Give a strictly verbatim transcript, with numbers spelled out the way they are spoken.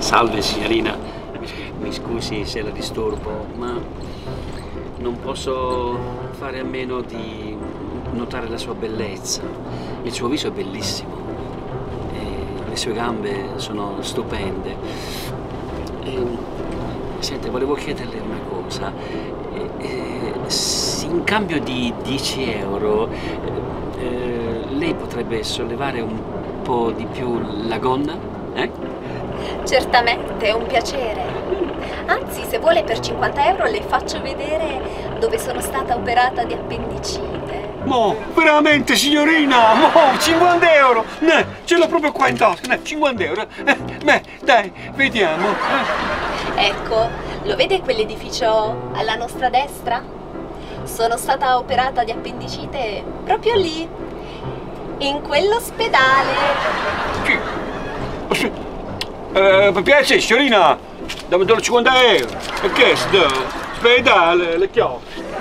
Salve signorina, mi scusi se la disturbo, ma non posso fare a meno di notare la sua bellezza. Il suo viso è bellissimo e le sue gambe sono stupende. E, sente, volevo chiederle una cosa. E, e, in cambio di dieci euro, eh, lei potrebbe sollevare un po' di più la gonna? Eh? Certamente, è un piacere. Anzi, se vuole per cinquanta euro le faccio vedere dove sono stata operata di appendicite. Mo, veramente signorina, mo, cinquanta euro, ne, ce l'ho proprio qua in tasca, ne, cinquanta euro, eh, beh, dai, vediamo. Eh. Ecco, lo vede quell'edificio alla nostra destra? Sono stata operata di appendicite proprio lì, in quell'ospedale. Sì. Eh, per piacere, signorina, dammi cinquanta euro, perché sto ospedale, le chiavi.